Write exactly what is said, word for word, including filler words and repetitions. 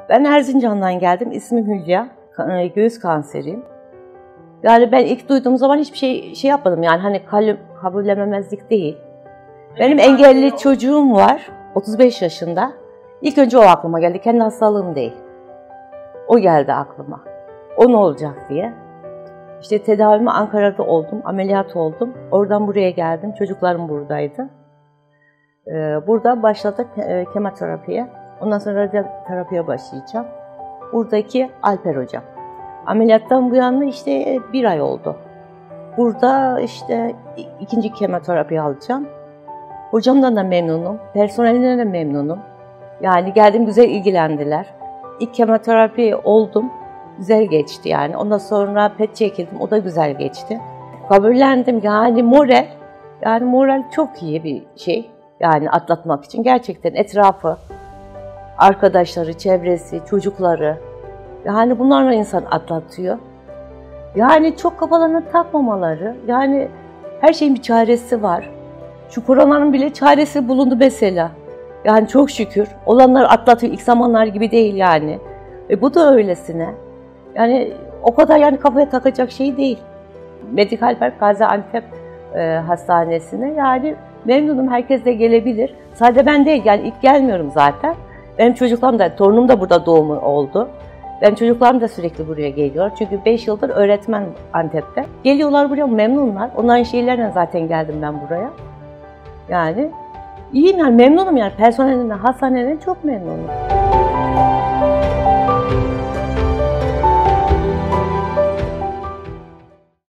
Ben Erzincan'dan geldim. İsmim Hülya. Göğüs kanseriyim. Yani ben ilk duyduğum zaman hiçbir şey şey yapmadım. Yani hani kabullenememezlik değil. Benim engelli çocuğum var. otuz beş yaşında. İlk önce o aklıma geldi. Kendi hastalığım değil. O geldi aklıma. O ne olacak diye. İşte tedavimi Ankara'da oldum. Ameliyat oldum. Oradan buraya geldim. Çocuklarım buradaydı. Burada başladık kemoterapiye. Ondan sonra radyoterapiye başlayacağım. Buradaki Alper hocam. Ameliyattan bu yana işte bir ay oldu. Burada işte ikinci kemoterapi alacağım. Hocamdan da memnunum. Personelinden de memnunum. Yani geldim, güzel ilgilendiler. İlk kemoterapi oldum. Güzel geçti yani. Ondan sonra pet çekildim. O da güzel geçti. Kabullendim. Yani moral. Yani moral çok iyi bir şey. Yani atlatmak için gerçekten etrafı, arkadaşları, çevresi, çocukları. Yani bunlarla insan atlatıyor. Yani çok kafalarına takmamaları. Yani her şeyin bir çaresi var. Şu koronanın bile çaresi bulundu mesela. Yani çok şükür. Olanlar atlatıyor. İlk zamanlar gibi değil yani. E bu da öylesine. Yani o kadar yani kafaya takacak şey değil. Medikal Park Gaziantep e, Hastanesi'ne yani memnunum. Herkes de gelebilir. Sadece ben değil, yani ilk gelmiyorum zaten. Benim çocuklarım da, torunum da burada doğumu oldu. Benim çocuklarım da sürekli buraya geliyor. Çünkü beş yıldır öğretmen Antep'te. Geliyorlar buraya, memnunlar. Onların şeylerle zaten geldim ben buraya. Yani iyiyim yani, memnunum yani. Personelinden, hastaneden çok memnunum.